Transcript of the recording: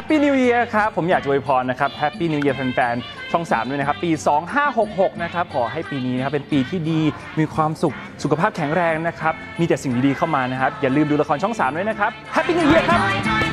Happy New Year ครับผมอยากจะอวยพรนะครับ Happy New Year แฟนๆช่อง3ด้วยนะครับปี2566นะครับขอให้ปีนี้นะครับเป็นปีที่ดีมีความสุขสุขภาพแข็งแรงนะครับมีแต่สิ่งดีๆเข้ามานะครับอย่าลืมดูละครช่อง3ด้วยนะครับ Happy New Year ครับ